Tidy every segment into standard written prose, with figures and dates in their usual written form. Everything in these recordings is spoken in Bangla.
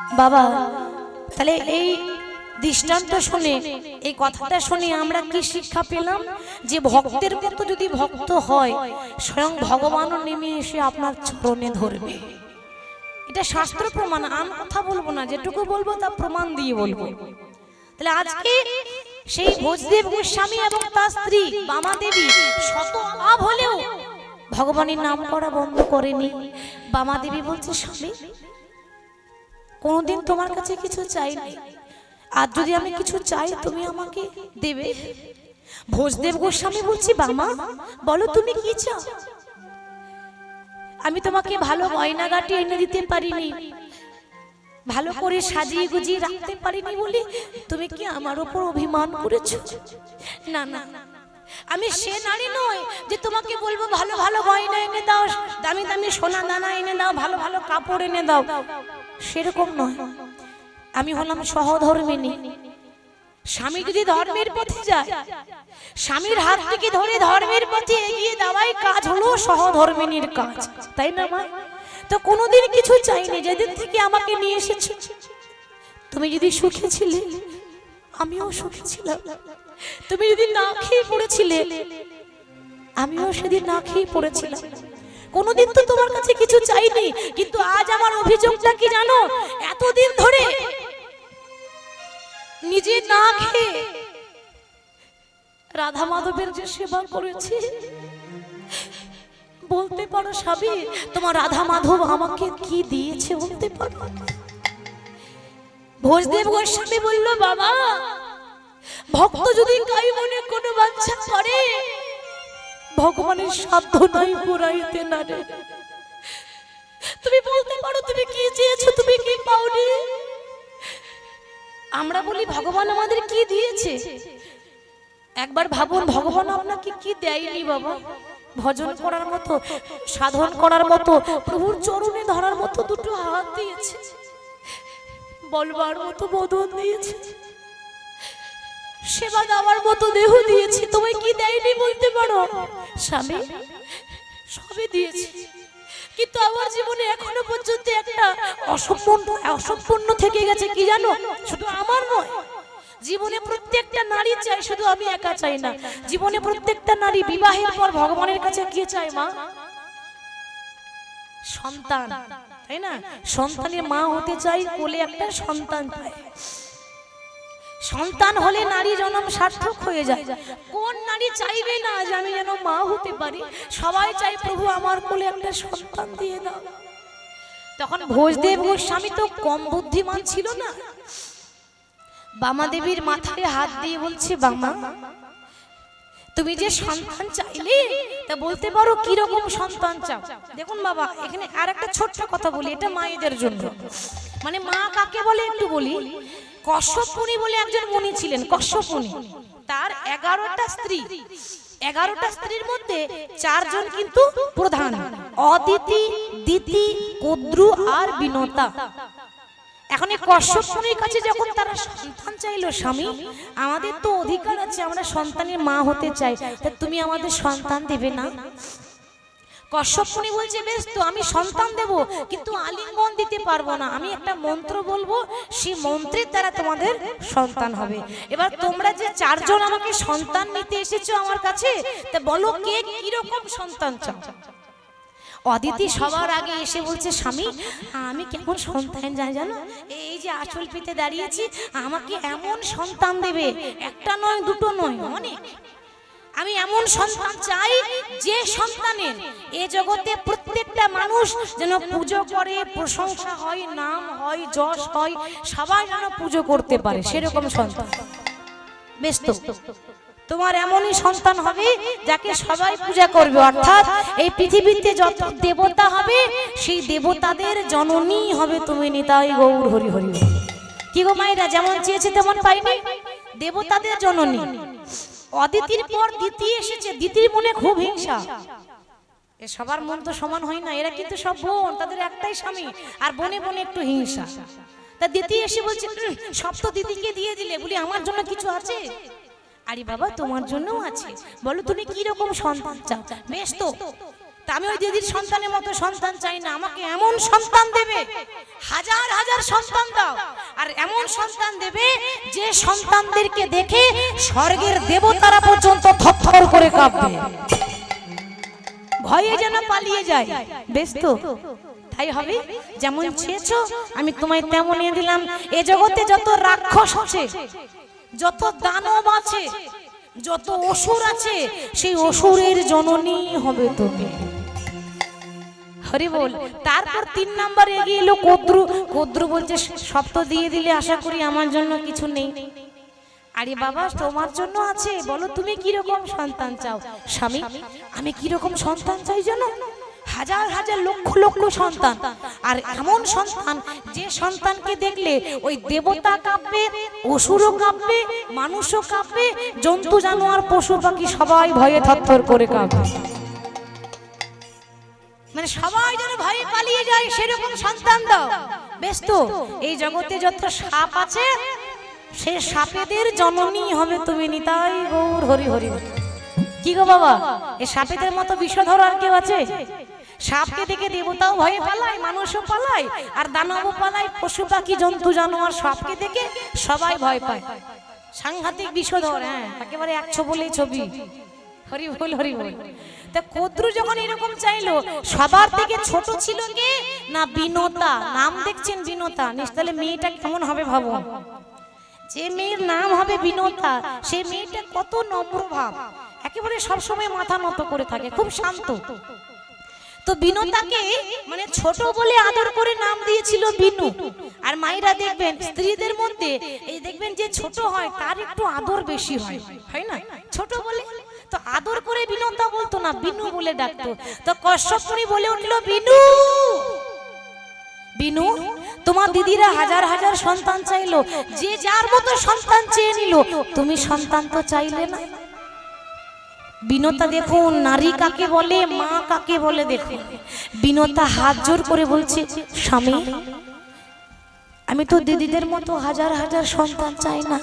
বাবা তাহলে এই দৃষ্টান্ত শুনে এই কথাটা শুনে আমরা কি শিক্ষা পেলাম যে ভক্তের মতো যদি ভক্ত হয় স্বয়ং ভগবানও নেমে এসে আপনার চরণে ধরবে। এটা শাস্ত্র প্রমাণ, আমি কথা বলবো না, যেটুকু বলবো তা প্রমাণ দিয়ে বলবো। তাহলে আজকে সেই ভোজদেব গোস্বামী এবং তার স্ত্রী বামা দেবী শত অভাব হলেও ভগবানের নাম করা বন্ধ করেনি। বামা দেবী বলছে, স্বামী কোনোদিন তোমার কাছে কিছু চাইনি, আর যদি আমি কিছু চাই তুমি আমাকে দেবে। ভোজদেব গোস্বামী বলছি, বামা বলো তুমি কি চাও? আমি তোমাকে ভালো গয়নাগাটি এনে দিতে পারিনি, ভালো করে সাজিয়ে গুজিয়ে রাখতে পারিনি বলি তুমি কি আমার উপর অভিমান করেছো? না না, আমি সে নারী নই যে তোমাকে বলবো ভালো ভালো গয়না এনে দাও, দামি দামি সোনা দানা এনে দাও, ভালো ভালো কাপড় এনে দাও, সেরকম নয়। আমি হলাম সহধর্মিনী। স্বামী যদি ধর্মের পথে যায়, স্বামীর হাত থেকে ধরে ধর্মের পথে এগিয়ে দেওয়াই কাজ হলো সহধর্মিনীর কাজ, তাই না মা? তো কোনোদিন কিছু চাইনি, যেদিন থেকে আমাকে নিয়ে এসেছো তুমি যদি সুখে ছিলে আমিও সুখে ছিলাম, তুমি যদি না খেয়ে পড়েছিলে আমিও সেদিন না খেয়ে পড়েছিলাম। কোনোদিন তো তোমার কাছে কিছু চাইনি, কিন্তু আজ আমার অভিযোগটা কি জানো? এতদিন ধরে নিজে না খেয়ে রাধা মাধবের যে সেবা করেছি, বলতে পারো স্বামী তোমার রাধা মাধব আমাকে কি দিয়েছে বলতে পারো? ভোজদেব গোস্বামী বলল, বাবা ভক্ত যদি কাই মনে কোনো বাঞ্ছা করে ভগবানের সাধ্য নাই পুরাইতে না রে। তুমি বলতে পারো তুমি কি চেয়েছো, তুমি কি পাওনি? আমরা বলি ভগবান আমাদের কি দিয়েছে, একবার ভাবুন ভগবান আপনাকে কি দেয়নি বাবা? ভজন করার মতো, সাধন করার মতো, প্রভুর চরণে ধরার মতো দুটো হাত দিয়েছে, বলবার মতো বদন দিয়েছে, সেবা দেওয়ার মতো দেহ দিয়েছে, তোমায় কি দেয়নি বলতে পারো? স্বামী সবই দিয়েছে, কিন্তু আমার জীবনে এখনো পর্যন্ত একটা অসম্পূর্ণ থেকে গেছে, কি জানো? শুধু আমার নয়, জীবনে প্রত্যেকটা নারী চাই, শুধু আমি একা চাই না, জীবনে প্রত্যেকটা নারী বিবাহের পর ভগবানের কাছে কি চায় মা? সন্তান, তাই না? সন্তানের মা হতে চাই, কোলে একটা সন্তান পায়। সন্তান হলে নারী জন্ম সার্থক হয়ে যায়। কোন নারী চাইবে না যে আমি যেন মা হতে পারি? সবাই চাই প্রভু আমার কোলে একটা সন্তান দিয়ে দাও। তখন ভোজদেব গোস্বামী তো কম বুদ্ধিমান ছিল না, বামা দেবীর মাথায় হাত দিয়ে বলছে, বামা তুমি যে সন্তান চাইলে তা বলতে পারো কি রকম সন্তান চাও? দেখুন বাবা, এখানে আর একটা ছোট্ট কথা বলি, এটা মায়েদের জন্য। মানে মা কাকে বলে একটু বলি। কশ্যপ মুনি বলে একজন মুনি ছিলেন, কশ্যপ মুনি। তার 11টা স্ত্রী, 11টা স্ত্রীর মধ্যে 4 জন কিন্তু প্রধান, অদিতি, দিতি, কদ্রু আর বিনতা। এখন এই কশ্যপ মুনির কাছে যখন তারা সন্তান চাইলো, স্বামী আমাদের তো অধিকার আছে, আমরা সন্তানের মা হতে চাই, তা তুমি আমাদের সন্তান দেবে না? কশ্যপ মুনি বলছে, বেশ তো আমি সন্তান দেব, কিন্তু আলিঙ্গন দিতে পারবো না, আমি একটা মন্ত্র বলবো, সেই মন্ত্রের দ্বারা তোমাদের সন্তান হবে। এবার তোমরা যে 4 জন আমাকে সন্তান নিতে এসেছো আমার কাছে, তা বলো কে কিরকম সন্তান চাও? অদিতি সবার আগে এসে বলছে, স্বামী আমি কেমন সন্তান চাই জানো? এই যে আঁচল পেতে দাঁড়িয়েছি, আমাকে এমন সন্তান দেবে, একটা নয় দুটো নয়, অনেক। আমি এমন সন্তান চাই যে সন্তানের এ জগতে প্রত্যেকটা মানুষ যেন পুজো করে, প্রশংসা হয়, নাম হয়, যশ হয়, সবাই যেন পুজো করতে পারে, সেরকম সন্তান। বেশ তো তোমার এমনই সন্তান হবে যাকে সবাই পূজা করবে, অর্থাৎ এই পৃথিবীতে যত দেবতা হবে সেই দেবতাদের জননী হবে তুমি, নিতাই গৌর হরি হরি। কি গো মায়েরা, যেমন চেয়েছে তেমন পাইনি, দেবতাদের জননী। অদিতির পর দিতি এসেছে, দিতির মনে খুব হিংসা, এ সবার মন তো সমান হয় না, এরা কিন্তু সব বোন, তাদের একটাই স্বামী, আর বনে বনে একটু হিংসা। তা দিতি এসে বলছে, সব তো দিদিকে দিয়ে দিলে, বলি আমার জন্য কিছু আছে? আরে বাবা তোমার জন্যও আছে, বলো তুমি কি রকম সন্তান চাও? বেশ তো আমি ওই দিদির সন্তানের মতো সন্তান চাই না, আমাকে এমন সন্তান দেবে, হাজার হাজার সন্তান দাও, আর এমন সন্তান দেবে যে সন্তানদেরকে দেখে স্বর্গের দেবতারা পর্যন্ত থরথর করে কাঁপবে, ভয়ে যেন পালিয়ে যায়। বেশ তো তাই হবে, যেমন চেয়েছো আমি তোমায় তেমনই দিলাম। এ জগতে যত রাক্ষস আছে, যত দানব আছে, যত অসুর আছে, সেই অসুরের জননী হবে তুমি। হরি বল। তারপর 3 নাম্বার এগিয়ে এলো কদ্রু। কদ্রু বলছে সব তো দিয়ে দিলে, আশা করি আমার জন্য কিছু নেই। আরে বাবা তোমার জন্য আছে, বলো তুমি কি রকম সন্তান চাও। স্বামী আমি কি রকম সন্তান চাই জানো? হাজার হাজার লক্ষ লক্ষ সন্তান, আর এমন সন্তান যে সন্তানকে দেখলে ওই দেবতা কাঁপবে, অসুরও কাঁপবে, মানুষও কাঁপবে, জন্তু জানোয়ার পশু পাখি সবাই ভয়ে থরথর করে কাঁপবে, মানে সবাই যেন ভয়ে পালিয়ে যায়, সেরকম সন্তান দাও। বেশ তো এই জগতে যত সাপ আছে সে সাপেদের জননী হবে তুমি। নিতাই গৌর হরি হরি। কি গো বাবা, এই সাপেদের মতো বিষধর আর কেউ আছে? সাপকে দেখে দেবতাও ভয়ে পালায়, মানুষও পালায়, আর দানবও পালায়, পশু পাখি জন্তু জানোয়ার সাপকে দেখে সবাই ভয় পায়। সাংঘাতিক বিষধর, হ্যাঁ একেবারে 100 বলেই ছবি। হরি বল হরি বল। তা কদ্রু যখন এরকম চাইলো, সবার থেকে ছোট ছিল কে না বিনোতা। নাম দেখছেন বিনোতা, তাহলে মেয়েটা কেমন হবে ভাবো। যে মেয়ের নাম হবে বিনোতা, সেই মেয়েটা কত নম্র ভাব, একেবারে সবসময় মাথা নত করে থাকে, খুব শান্ত। তো বিনোতাকে মানে ছোট বলে আদর করে নাম দিয়েছিল বিনু। আর মায়েরা দেখবেন স্ত্রীদের মধ্যে এই দেখবেন যে ছোট হয় তার একটু আদর বেশি হয়, হয় না? ছোট বলে তো আদর করে বিনোতা বলতো না, বিনু বলে ডাকতো। তো কশ্যপ মুনি বলে উঠলো বিনু, বিনু তোমার দিদিরা হাজার হাজার সন্তান চাইলো, যে যার মতো সন্তান চেয়ে নিল, তুমি সন্তান তো চাইলে না। বিনোতা দেখুন নারী কাকে বলে, মা কাকে বলে দেখুন। বিনোতা হাত জোর করে বলছে স্বামী আমি তো দিদিদের মতো হাজার হাজার সন্তান চাই না,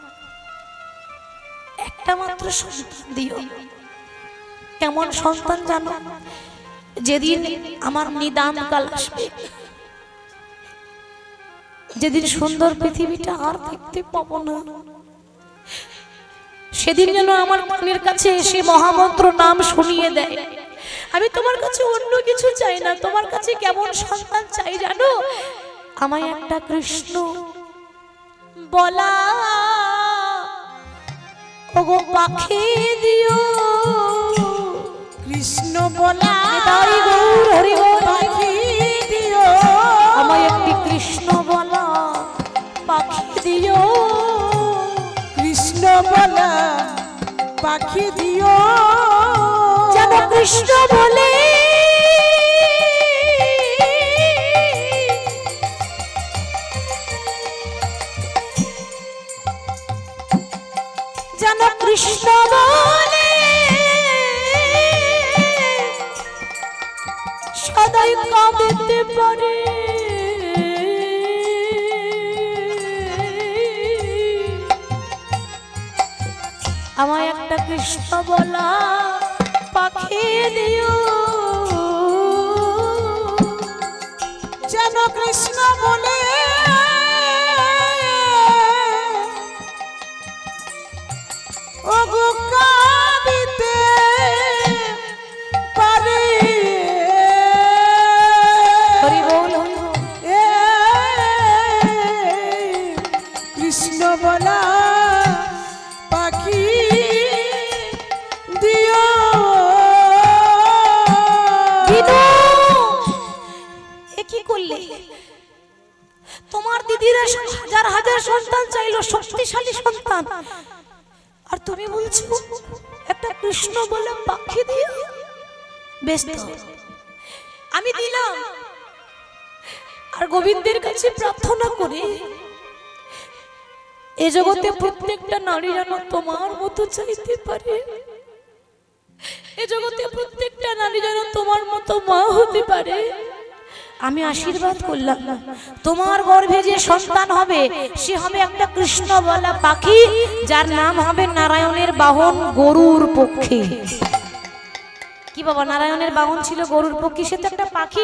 একটা মাত্র সন্তান দিও। কেমন সন্তান জানো? যেদিন আমার নিদান কাল আসবে, যেদিন সুন্দর পৃথিবীটা আর দেখতে পাবো না, সেদিন যেন আমার মনের কাছে এসে মহামন্ত্র নাম শুনিয়ে দেয়। আমি তোমার কাছে অন্য কিছু চাই না, তোমার কাছে কেমন সন্তান চাই জানো? আমায় একটা কৃষ্ণ বলা ওগো পাখি দিও, কৃষ্ণ বলা তাই গৌর হরি পাখি দিও, আমায় একটি কৃষ্ণ বলা পাখি দিও, কৃষ্ণ বলা পাখি দিও, যেন কৃষ্ণ বলে যেন কৃষ্ণ বলে সদাই কাঁদিতে পারে। আমায় একটা কৃষ্ণ বলা পাখি দিও, যেন কৃষ্ণ বলে ওগো কাঁদিতে পারে। হরি বল কৃষ্ণ বলা পাখি দিও। এ কি করলে? তোমার দিদিরা হাজার হাজার সন্তান চাইলো, শক্তিশালী সন্তান, আর তুমি বলছো একটা কৃষ্ণ বলে পাখি দিও। বেশ তো আমি দিলাম, আর গোবিন্দের কাছে প্রার্থনা করি এ জগতে প্রত্যেকটা নারী যেন তোমার মতো চাইতে পারে, এ জগতে প্রত্যেকটা নারী যেন তোমার মতো মা হতে পারে। আমি আশীর্বাদ করলাম তোমার গর্ভে যে সন্তান হবে সে হবে একটা কৃষ্ণ বলা পাখি, যার নাম হবে নারায়ণের বাহন গরুর পক্ষে। কি কি বাবা, নারায়ণের বাহন ছিল গরুর পক্ষী, সে তো একটা পাখি,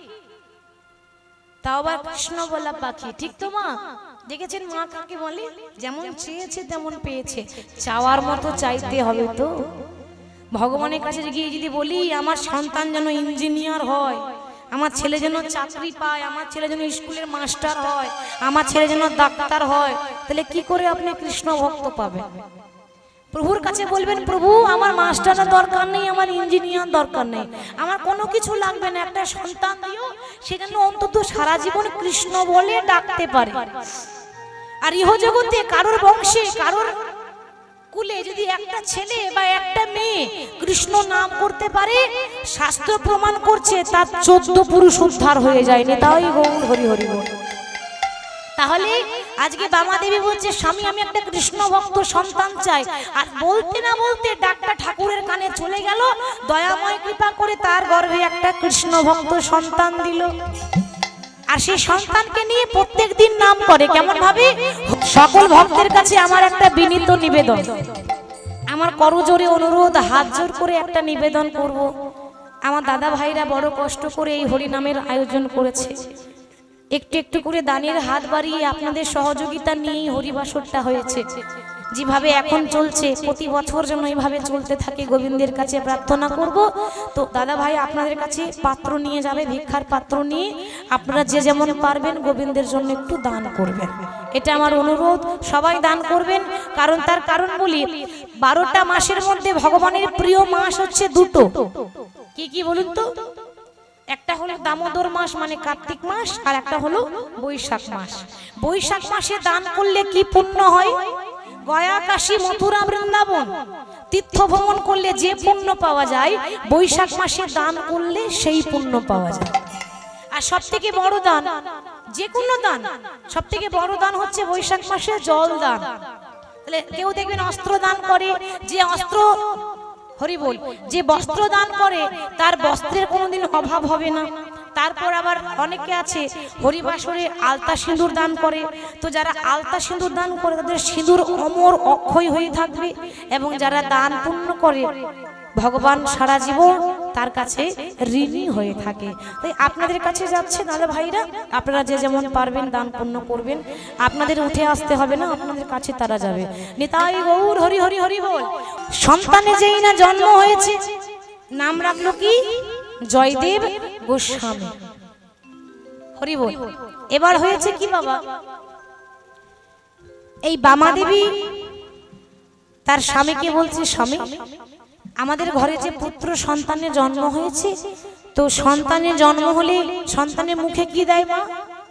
তাও আবার কৃষ্ণ বলা পাখি, ঠিক তো মা? দেখেছেন মা কাকে বলে? যেমন চেয়েছে তেমন পেয়েছে, চাওয়ার মতো চাইতে হবে তো। ভগবানের কাছে গিয়ে যদি বলি আমার সন্তান যেন ইঞ্জিনিয়ার হয়, আমার ছেলে যেন চাকরি পায়, আমার ছেলে যেন স্কুলের মাস্টার হয়, আমার ছেলে যেন ডাক্তার হয়, তাহলে কি করে আপনি কৃষ্ণ ভক্ত পাবেন? প্রভুর কাছে বলবেন, প্রভু আমার মাস্টারের দরকার নেই, আমার ইঞ্জিনিয়ার দরকার নেই, আমার কোনো কিছু লাগবে না, একটা সন্তান দিও সে যেন অন্তত সারা জীবন কৃষ্ণ বলে ডাকতে পারে। আর ইহজগতে কারোর বংশে কারোর কুলে যদি একটা ছেলে বা একটা মেয়ে কৃষ্ণ নাম করতে পারে, শাস্ত্র প্রমাণ করছে তার 14 পুরুষ উদ্ধার হয়ে যায়নি। তাই গৌর হরি হরি বল। তাহলে আজকে বামা দেবী বলছে, স্বামী আমি একটা কৃষ্ণ ভক্ত সন্তান চাই, আর বলতে না বলতে ডাকটা ঠাকুরের কানে চলে গেল, দয়াময় কৃপা করে তার গর্ভে একটা কৃষ্ণ ভক্ত সন্তান দিল। আর সেই সন্তানকে নিয়ে প্রত্যেক দিন নাম করে। কেমন ভাবে? সকল ভক্তের কাছে আমার একটা বিনীত নিবেদন, আমার করজোরে অনুরোধ, হাত জোর করে একটা নিবেদন করব। আমার দাদা ভাইরা বড় কষ্ট করে এই হরিনামের আয়োজন করেছে, একটু একটু করে দানের হাত বাড়িয়ে আপনাদের সহযোগিতা নিয়েই হরিবাসরটা হয়েছে। যেভাবে এখন চলছে প্রতি বছর যেন এইভাবে চলতে থাকে, গোবিন্দের কাছে প্রার্থনা করব। তো দাদা ভাই আপনাদের কাছে পাত্র নিয়ে যাবে, ভিক্ষার পাত্র নিয়ে আপনারা যে যেমন পারবেন গোবিন্দের জন্য একটু দান করবেন, এটা আমার অনুরোধ। সবাই দান করবেন, কারণ তার কারণ বলি, 12টা মাসের মধ্যে ভগবানের প্রিয় মাস হচ্ছে দুটো। কি কি বলুন তো? একটা হলো দামোদর মাস মানে কার্তিক মাস, আর একটা হলো বৈশাখ মাস। বৈশাখ মাসে দান করলে কি পুণ্য হয়? গয়া, কাশী, মথুরা, বৃন্দাবন তীর্থ ভ্রমণ করলে যে পুণ্য পাওয়া যায়, বৈশাখ মাসে দান করলে সেই পুণ্য পাওয়া যায়। আর সব থেকে বড় দান, যে কোনো দান, সব থেকে বড় দান হচ্ছে বৈশাখ মাসে জল দান। তাহলে কেউ দেখবেন অস্ত্র দান করে, যে অস্ত্র হরি বল, যে বস্ত্র দান করে তার বস্ত্রের কোনোদিন অভাব হবে না। তারপর আবার অনেকে আছে হরিবাসরে আলতা সিঁদুর দান করে, তো যারা আলতা সিঁদুর দান করে তাদের সিঁদুর অমর অক্ষয় হয়ে থাকবে, এবং যারা দান পুণ্য করে ভগবান সারা জীবন তার কাছে ঋণী হয়ে থাকে। তাই আপনাদের কাছে যাচ্ছে দাদা ভাইরা, আপনারা যে যেমন পারবেন দান পুণ্য করবেন, আপনাদের উঠে আসতে হবে না, আপনাদের কাছে তারা যাবে। নিতাই গৌর হরি হরি হরি বল। সন্তানে যেই না জন্ম হয়েছে, নাম রাখলো কি? জয়দেব গোস্বামী। হরি বল। এবার হয়েছে কি বাবা? এই বামা দেবী তার স্বামীকে বলছে, স্বামী আমাদের ঘরে যে পুত্র সন্তানের জন্ম হয়েছে, তো সন্তানের জন্ম হলে সন্তানের মুখে কি দেয় মা?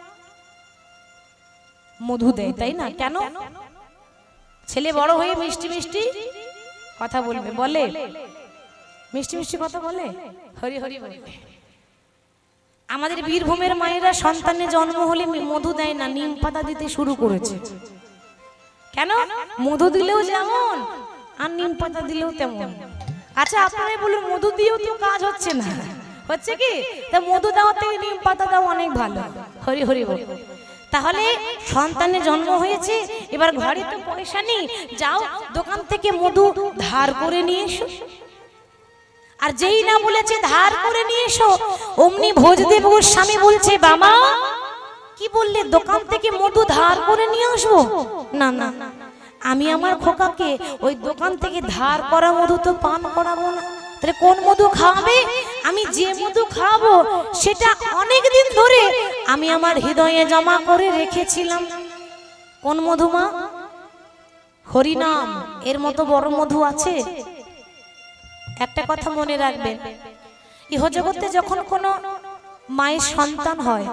মধু দেয়, তাই না? কেন? ছেলে বড় হয়ে মিষ্টি মিষ্টি কথা বলবে, বলে মিষ্টি মিষ্টি কথা বলে, হরি হরি বলে। আমাদের বীরভূমের মায়েরা সন্তানের জন্ম হলে মধু দেয় না, নিম পাতা দিতে শুরু করেছে। কেন? মধু দিলেও যেমন আর নিম পাতা দিলেও তেমন। আচ্ছা আপনারাই বলুন, মধু দিয়েও তো কাজ হচ্ছে না, হচ্ছে কি? তা মধু দেওয়া থেকে নিম পাতা দাও অনেক ভালো। হরি হরি বল। তাহলে সন্তানের জন্ম হয়েছে, এবার ঘরে তো পয়সা নেই, যাও দোকান থেকে মধু ধার করে নিয়ে এসো। আর যেই না বলেছে ধার করে নিয়ে এসো, অমনি ভোজদেব গোস্বামী বলছে, বাবা কি বললে? দোকান থেকে মধু ধার করে নিয়ে আসবো? না না, আমি আমার খোকাকে ওই দোকান থেকে ধার করা মধু তো পান করাবো না। তাহলে কোন মধু খাওয়াবে? আমি যে মধু খাওয়াবো সেটা অনেক দিন ধরে আমি আমার হৃদয়ে জমা করে রেখেছিলাম। কোন মধু মা? হরিনাম। এর মতো বড় মধু আছে? একটা কথা মনে রাখবেন, ইহজগতে যখন কোনো মায়ের সন্তান হয়,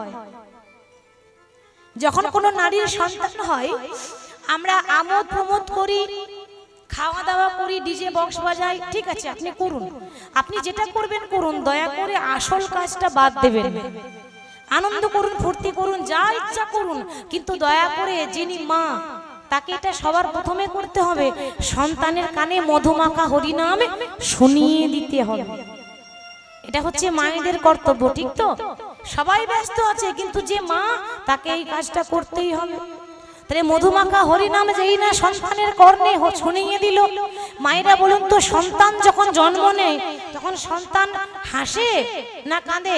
যখন কোনো নারীর সন্তান হয়, আমরা আমোদ প্রমোদ করি, খাওয়া দাওয়া করি, ডিজে বক্স বাজাই, ঠিক আছে আপনি করুন, আপনি যেটা করবেন করুন, দয়া করে আসল কাজটা বাদ দেবেন। আনন্দ করুন, ফুর্তি করুন, যা ইচ্ছা করুন, কিন্তু দয়া করে যিনি মা তাকে এটা সবার প্রথমে করতে হবে, সন্তানের কানে মধুমাখা হরিনাম শুনিয়ে দিতে হবে। এটা হচ্ছে মায়েদের কর্তব্য, ঠিক তো? সবাই ব্যস্ত আছে, কিন্তু যে মা তাকে এই কাজটা করতেই হবে। তাহলে মধুমাখা হরিনাম যেই না সন্তানের কর্ণে শুনিয়ে দিল। মায়েরা বলুন তো, সন্তান যখন জন্ম নেয় তখন সন্তান হাসে না কাঁদে?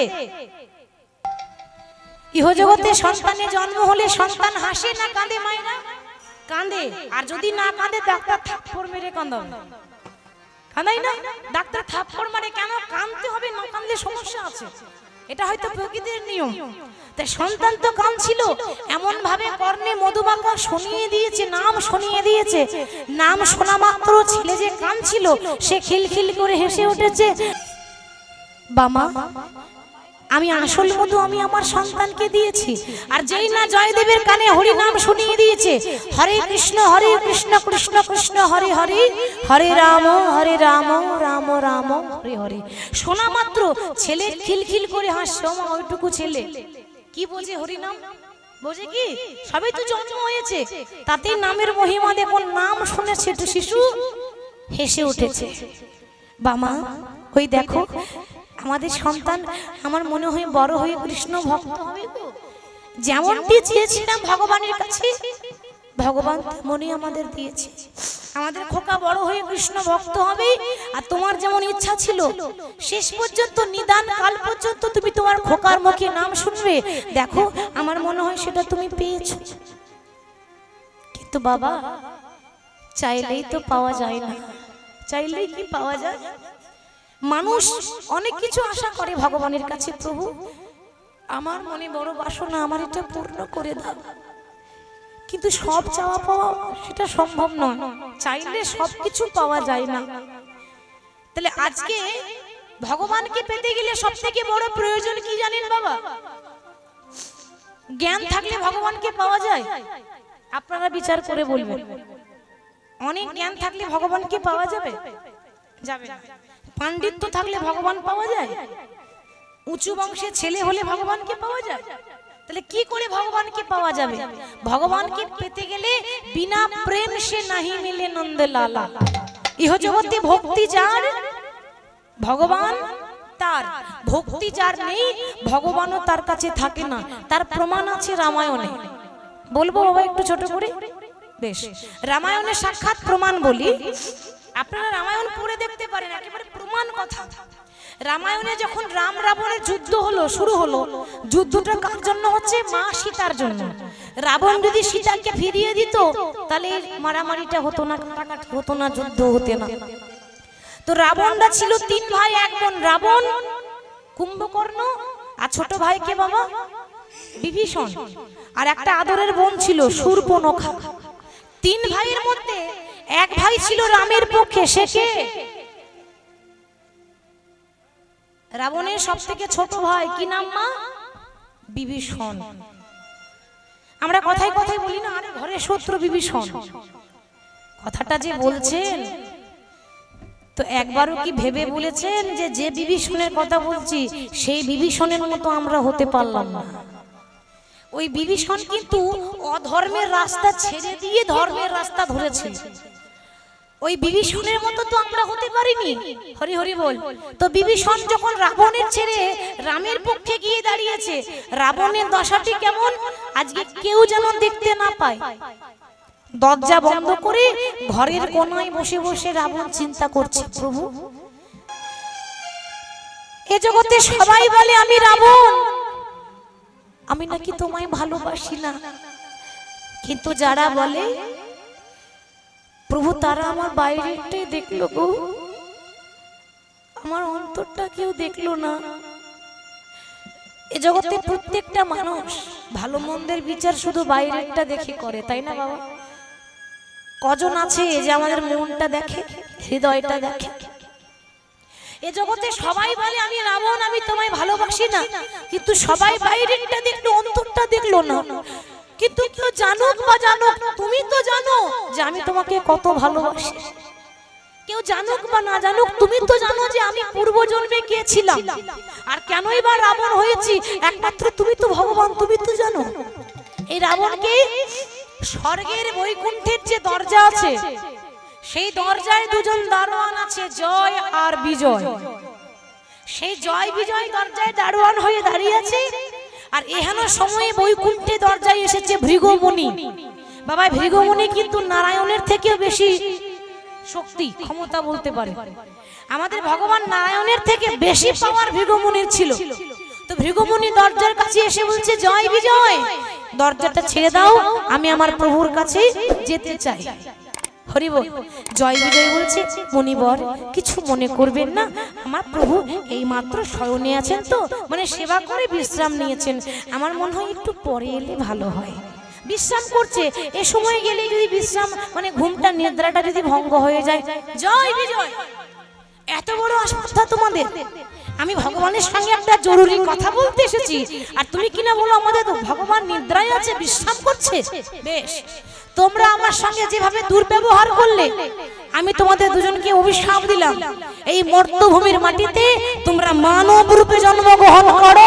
ইহজগতে সন্তানের জন্ম হলে সন্তান হাসে না কাঁদে? মায়েরা কাঁদে। আর যদি না কাঁদে ডাক্তার থাপ্পড় মেরে কাঁদাবে, কাঁদাই না? ডাক্তার থাপ্পড় মারে কেন? কাঁদতে হবে, না কাঁদলে সমস্যা আছে। এটা হয়তো প্রকৃতির নিয়ম। তাই সন্তান তো কাঁদছিল, এমন ভাবে কর্ণে মধুমাখা শুনিয়ে দিয়েছে, নাম শুনিয়ে দিয়েছে। নাম শোনা মাত্র ছেলে যে কাঁদছিল সে খিলখিল করে হেসে উঠেছে। বাবা, আমি আসল মধু আমি আমার সন্তানকে দিয়েছি। আর যেই না জয়দেবের কানে হরি নাম শুনিয়ে দিয়েছে, হরে কৃষ্ণ কৃষ্ণ কৃষ্ণ হরে হরে, হরে রাম রাম রাম হরে হরে, শোনা মাত্র ছেলে খিলখিল করে হাসছে। মা, ওইটুকু ছেলে কি বোঝে হরি নাম? বোঝে কি? সবাই তো জন্ম হয়েছে, তাতে নামের মহিমা দেখুন। নাম শুনেছে তো শিশু হেসে উঠেছে। বাবা, ওই দেখো আমাদের সন্তান, আমার মনে হয় বড় হয়ে কৃষ্ণ ভক্ত হবে। যেমনটি চেয়েছিলাম ভগবানের কাছে, ভগবান তেমনই আমাদের দিয়েছে। আমাদের খোকা বড় হয়ে কৃষ্ণ ভক্ত হবে। আর তোমার যেমন ইচ্ছা ছিল শেষ পর্যন্ত নিদান কাল পর্যন্ত তুমি তোমার খোকার মুখে নাম শুনবে, দেখো আমার মনে হয় সেটা তুমি পেয়েছো। কিন্তু বাবা, চাইলেই তো পাওয়া যায় না। চাইলেই কি পাওয়া যায়? মানুষ অনেক কিছু আশা করে ভগবানের কাছে, প্রভু আমার মনে বড় বাসনা, আমার এটা পূর্ণ করে দাও। কিন্তু সব চাওয়া পাওয়া সেটা সম্ভব নয়, চাইলে সবকিছু পাওয়া যায় না। তাহলে আজকে ভগবানকে পেতে গেলে সব থেকে বড় প্রয়োজন কি জানেন বাবা? জ্ঞান থাকলে ভগবানকে পাওয়া যায়? আপনারা বিচার করে বলবেন, অনেক জ্ঞান থাকলে ভগবানকে পাওয়া যাবে? যাবে না। পাণ্ডিত্য থাকলে ভগবান পাওয়া যায়? উঁচু বংশের ছেলে হলে ভগবানকে পাওয়া যায়? তাহলে কি করে ভগবানকে পাওয়া যাবে? ভগবানকে পেতে গেলে বিনা প্রেম সে নাহি মিলে নন্দলালা। ইহজগতে ভক্তি যার ভগবান তার, ভক্তি যার নেই ভগবানও তার কাছে থাকে না। তার প্রমাণ আছে রামায়ণে। বলবো বাবা একটু ছোট করে? বেশ, রামায়ণের সাক্ষাৎ প্রমাণ বলি। আপনারা রামায়ণ পড়ে দেখতে পারেন, একেবারে প্রমাণ কথা। রামায়ণে যখন রাম রাবণের যুদ্ধ হলো, শুরু হলো, যুদ্ধটা কার জন্য হচ্ছে? মা সীতার জন্য। রাবণ যদি সীতাকে ফিরিয়ে দিত তাহলে মারামারিটা হতো না, কাটাকাটি হতো না, যুদ্ধ হতো না। তো রাবণরা ছিল তিন ভাই এক বোন, রাবণ, কুম্ভকর্ণ আর ছোট ভাই কে বাবা? বিভীষণ। আর একটা আদরের বোন ছিল শূর্পণখা। তিন ভাইয়ের মধ্যে এক ভাই ছিল রামের পক্ষে, সে কে? রাবণের সব থেকে ছোট ভাই, কি নাম মা? বিভীষণ। আমরা কথায় কথায় বলি না, আরে ঘরের শত্রু বিভীষণ। কথাটা যে বলছেন তো একবারও কি ভেবে বলেছেন যে যে বিভীষণের কথা বলছি সেই বিভীষণের মতো আমরা হতে পারলাম না? ওই বিভীষণ কিন্তু অধর্মের রাস্তা ছেড়ে দিয়ে ধর্মের রাস্তা ধরেছে। ওই বিভীষণের মতো তো আমরা হতে পারিনি। হরি হরি বল। তো বিভীষণ যখন রাবণের ছেড়ে রামের পক্ষে গিয়ে দাঁড়িয়েছে, রাবণের দশাটি কেমন আজকে কেউ যেন দেখতে না পায়। দরজা বন্ধ করে ঘরের কোনায় বসে বসে রাবণ চিন্তা করছে, প্রভু এ জগতে সবাই বলে আমি রাবণ, আমি নাকি তোমায় ভালোবাসি না। কিন্তু যারা বলে প্রভু তারা আমার বাইরেটাই দেখলো গো, আমার অন্তরটা কেউ দেখলো না। এ জগতে প্রত্যেকটা মানুষ ভালো মন্দের বিচার শুধু বাইরেরটা দেখে করে, তাই না বাবা? কজন আছে যে আমাদের মনটা দেখে, হৃদয়টা দেখে? এ জগতে সবাই বলে আমি রাবণ, আমি তোমায় ভালোবাসি না, কিন্তু সবাই বাইরেরটা দেখলো, অন্তরটা দেখলো না। কিন্তু কেউ জানুক বা জানুক, তুমি তো জানো যে আমি তোমাকে কত ভালোবাসি। কেউ জানুক বা না জানুক, তুমি তো জানো যে আমি পূর্ব জন্মে কে ছিলাম আর কেনই বা রাবণ হয়েছি। একমাত্র তুমি তো ভগবান, তুমি তো জানো। এই রাবণকে স্বর্গের বৈকুণ্ঠের যে দরজা আছে সেই দরজায় দুজন দারোয়ান আছে, জয় আর বিজয়। সেই জয় বিজয় দরজায় দারোয়ান হয়ে দাঁড়িয়ে আছে। আর এহেন সময়ে বৈকুণ্ঠে দরজায় এসেছে ভৃগুমুনি। বাবা ভৃগুমুনি কিন্তু নারায়ণের থেকেও বেশি শক্তি ক্ষমতা বলতে পারে। আমাদের ভগবান নারায়ণের থেকে বেশি পাওয়ার ভৃগুমুনির ছিল। তো ভৃগুমুনি দরজার কাছে এসে বলছে, জয় বিজয়, দরজাটা ছেড়ে দাও, আমি আমার প্রভুর কাছে যেতে চাই। হরি বল। জয় বিজয় বলছে, মুনিবর কিছু মনে করবেন না, আমার প্রভু এই মাত্র শয়নে আছেন, তো মানে সেবা করে বিশ্রাম নিয়েছেন, আমার মনে হয় একটু পরে এলে ভালো হয়। বিশ্রাম করছে, এ সময় গেলে যদি বিশ্রাম মানে ঘুমটা নিদ্রাটা যদি ভঙ্গ হয়ে যায়। জয় বিজয়, এত বড় আস্পর্ধা তোমাদের? আমি ভগবানের সঙ্গে একটা জরুরি কথা বলতে এসেছি, আর তুমি কিনা বলো আমাদের তো ভগবান নিদ্রায় আছে, বিশ্রাম করছে। বেশ, তোমরা আমার সঙ্গে যেভাবে দুর্ব্যবহার করলে, আমি তোমাদের দুজনকে অভিশাপ দিলাম, এই মর্তভূমির মাটিতে তোমরা মানব রূপে জন্মগ্রহণ করো।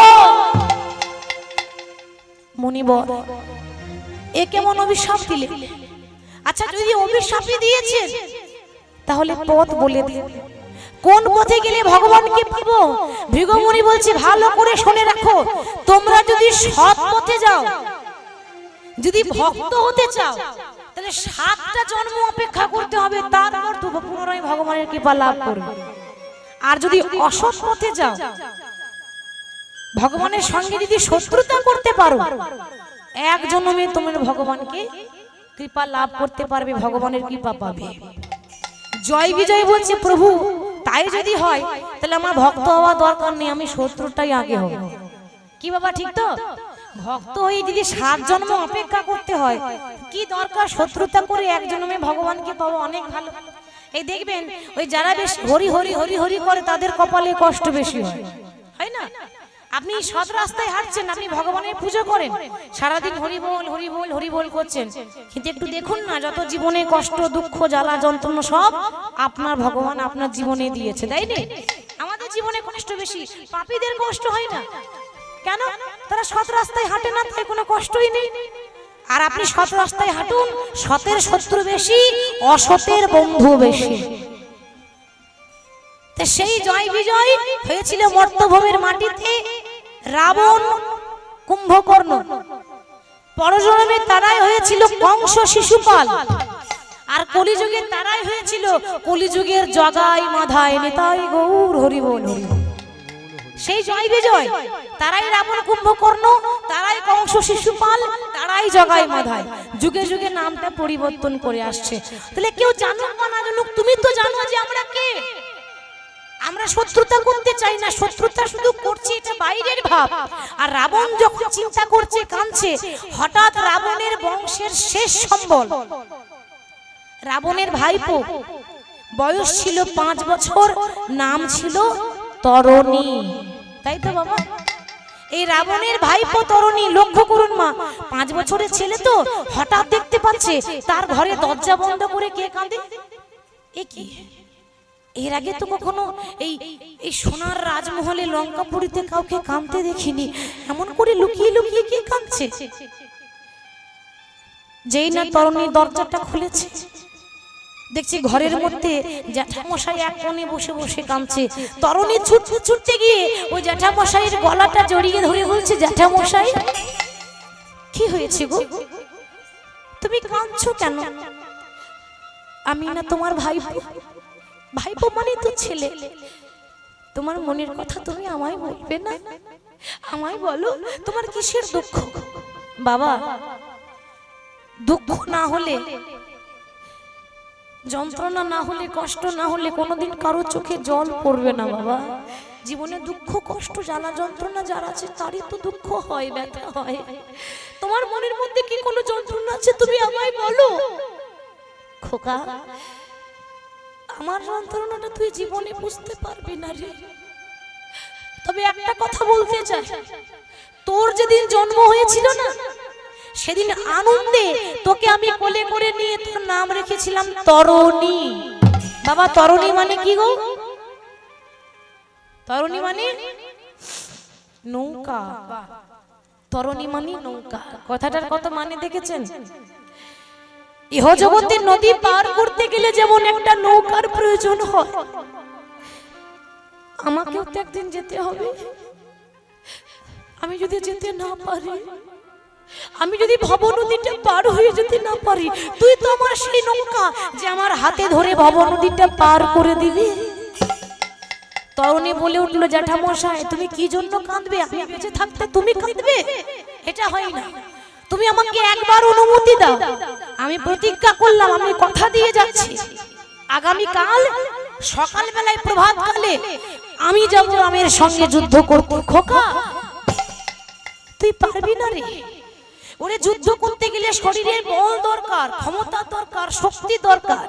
মুনিবর, এ কেমন অভিশাপ দিলে? আচ্ছা, যদি অভিশাপই দিয়েছে তাহলে পথ বলে দিন, কোন পথে গেলে ভগবানকে পাবো? ভৃগুমুনি বলছে, ভালো করে শুনে রাখো, তোমরা যদি সৎ পথে যাও, যদি ভক্ত হতে চাও, তাহলে 7টা জন্ম অপেক্ষা করতে হবে, তারপর তো পুনরায় ভগবানের কৃপা লাভ করবে। আর যদি অসৎ পথে যাও, ভগবানের সঙ্গে যদি শত্রুতা করতে পারো, এক জন্মে তোমরা ভগবানকে কৃপা লাভ করতে পারবে, ভগবানের কৃপা পাবে। জয় বিজয় বলছে, প্রভু তাই যদি হয় তাহলে আমার ভক্ত হওয়া দরকার নেই, আমি শত্রুটাই আগে হব। কি বাবা, ঠিক তো? ভক্ত হয়ে যদি 7 জন্ম অপেক্ষা করতে হয়, কি দরকার শত্রুতা করে এক জন্মে ভগবানকে পাবো, অনেক ভালো। এই দেখবেন, ওই যারা বেশ হরি হরি হরি হরি করে তাদের কপালে কষ্ট বেশি হয়, হয় না? আপনি সৎ রাস্তায় হাঁটছেন, আপনি ভগবানের পুজো করেন, সারাদিন হরি বল হরি বল হরি বল করছেন, কিন্তু একটু দেখুন না, যত জীবনে কষ্ট দুঃখ জ্বালা যন্ত্রণা সব আপনার ভগবান আপনার জীবনে দিয়েছে, তাই না? আমাদের জীবনে কষ্ট বেশি, পাপীদের কষ্ট হয় না কেন? তারা সৎ রাস্তায় হাঁটে না, তাই কোনো কষ্টই নেই। আর আপনি সৎ রাস্তায় হাঁটুন, সতের শত্রু বেশি, অসতের বন্ধু বেশি। সেই জয় বিজয় হয়েছিল মর্তভূমির মাটিতে। রাবণ, কুম্ভকর্ণ, পরজন্মে তারাই হয়েছিল কংস শিশুপাল, আর কলিযুগে তারাই হয়েছিল কলিযুগের জগাই মাধায় নিতাই গৌর হরি বল হরি বল। সেই জয় বিজয়, তারাই রাবণ কুম্ভকর্ণ, তারাই কংস শিশুপাল, তারাই জগাই মাধায়, যুগে যুগে নামটা পরিবর্তন করে আসছে। তাহলে কেউ জানুক বা না জানুক, তুমি তো জানো যে আমরা কে। আমরা শত্রুতা করতে চাই না, শত্রুতা শুধু করছি এটা বাইরের ভাব। আর রাবণ যখন চিন্তা করছে, কাঁদছে, হঠাৎ রাবণের বংশের শেষ সম্বল, রাবণের ভাইপো, বয়স ছিল 5 বছর, নাম ছিল তরণী, তাই তো বাবা? এই রাবণের ভাইপো তরণী, লক্ষ্য করুন মা, 5 বছরের ছেলে তো, হঠাৎ দেখতে পাচ্ছে তার ঘরে দরজা বন্ধ করে কে কাঁদে। এ কি? এর আগে তো কখনো এই সোনার রাজমহলে লঙ্কাপুরীতে কাউকে কাঁদতে দেখিনি, এমন করে লুকিয়ে লুকিয়ে কে কাঁদছে? যেই না তরণী দরজাটা খুলেছে, দেখছি ঘরের মধ্যে জ্যাঠামশাই এক কোণে বসে বসে কাঁদছে। তরণী ছুটতে ছুটতে গিয়ে ওই জ্যাঠামশাইয়ের গলাটা জড়িয়ে ধরে বলছে, জ্যাঠামশাই কি হয়েছে গো, তুমি কাঁদছো কেন? আমি না তোমার ভাইপো, ভাইপো মানে তো ছেলে, তোমার মনের কথা তুমি আমায় বলবে না? আমায় বলো, তোমার কিসের দুঃখ? বাবা, দুঃখ না হলে, যন্ত্রণা না হলে, কষ্ট না হলে কোনোদিন কারো চোখে জল পড়বে না বাবা। জীবনে দুঃখ কষ্ট জ্বালা যন্ত্রণা যার আছে তারই তো দুঃখ হয়, ব্যথা হয়। তোমার মনের মধ্যে কি কোনো যন্ত্রণা আছে তুমি আমায় বলো। খোকা, আমার যন্ত্রণাটা তুই জীবনে বুঝতে পারবি না রে, তবে একটা কথা বলতে চাই, তোর যেদিন জন্ম হয়েছিল না, সেদিন আনন্দে তোকে আমি কোলে করে নিয়ে তোর নাম রেখেছিলাম তরণী। বাবা, তরণী মানে কি গো? তরণী মানে নৌকা, তরণী মানে নৌকা। কথাটার কত মানে দেখেছেন? ইহ জগতের নদী পার করতে গেলে যেমন একটা নৌকার প্রয়োজন হয়, আমাকেও তো একদিন যেতে হবে। আমি যদি যেতে না পারি আমি যদি ভব নদীটা পার হয়ে যেতে না পারি, তুই তো আমার সেই নৌকা যে আমার হাতে ধরে ভব নদীটা পার করে দিবি। তরুণী বলে উঠলো, জ্যাঠামশাই তুমি কি জন্য কাঁদবে? আমি বেঁচে থাকতে তুমি কাঁদবে? এটা হয় না। তুমি আমাকে একবার অনুমতি দাও, আমি প্রতিজ্ঞা করলাম, আমি কথা দিয়ে যাচ্ছি, আগামী কাল সকাল বেলায় প্রভাত কালে আমি যাব রামের সঙ্গে যুদ্ধ করতে। খোকা তুই পারবি না রে। ওরে যুদ্ধ করতে গেলে শরীরের বল দরকার, ক্ষমতা দরকার, শক্তি দরকার।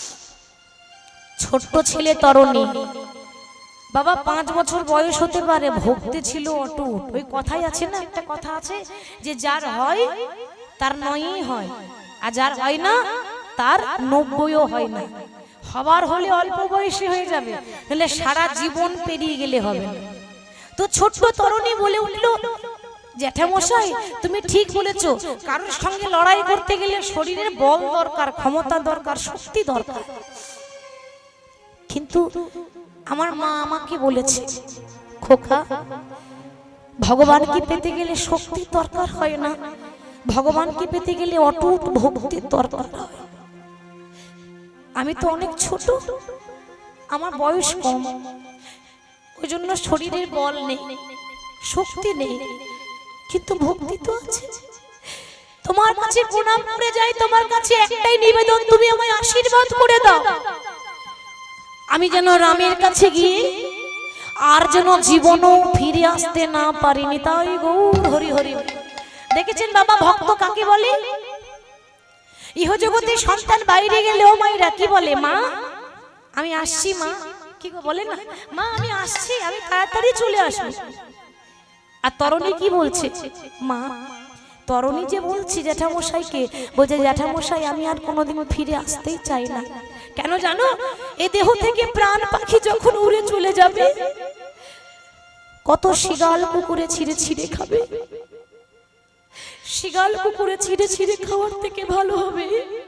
ছোট্ট ছেলে তরুণী, বাবা 5 বছর বয়স হতে পারে, ভক্তি ছিল অটুট। ওই কথাই আছে না, একটা কথা আছে যে যার হয় তার 9ই হয়, আর যার হয় না তার 90ও হয় না। হবার হলে অল্প বয়সে হয়ে যাবে, তাহলে সারা জীবন পেরিয়ে গেলে হবে না। তো ছোট্ট তরুণী বলে উঠলো, জ্যাঠামশাই তুমি ঠিক বলেছো, কারোর সঙ্গে লড়াই করতে গেলে শরীরের বল দরকার, ক্ষমতা দরকার, শক্তি দরকার। কিন্তু আমার মা আমাকে বলেছে, খোকা ভগবানকে পেতে গেলে শক্তির দরকার হয় না, ভগবানকে পেতে গেলে অটুট ভক্তির দরকার হয়। আমি তো অনেক ছোট, আমার বয়স কম, ওই জন্য শরীরের বল নেই, শক্তি নেই, কিন্তু ভক্তি তো আছে। তোমার কাছে প্রণাম করে যাই, তোমার কাছে একটাই নিবেদন, তুমি আমায় আশীর্বাদ করে দাও, আমি যেন রামের কাছে গিয়ে আর যেন জীবনও ফিরে আসতে না পারিনি। তাই গৌর হরি হরি। দেখেছেন বাবা, ভক্ত কাকে বলে? ইহজগতে সন্তান বাইরে গেলে ও মায়েরা কি বলে? মা আমি আসছি, মা কি বলে না, মা আমি আসছি, আমি তাড়াতাড়ি চলে আসবো। আর তরুণী কি বলছে? মা, তরুণী যে বলছি জ্যাঠামশাইকে, বলছে জ্যাঠামশাই আমি আর কোনোদিন ফিরে আসতেই চাই না। কেন জানো? এ দেহ থেকে প্রাণ পাখি যখন উড়ে চলে যাবে, কত শিগাল কুকুরে ছিঁড়ে ছিঁড়ে খাবে। শিগাল কুকুরে ছিঁড়ে ছিঁড়ে খাওয়ার থেকে ভালো হবে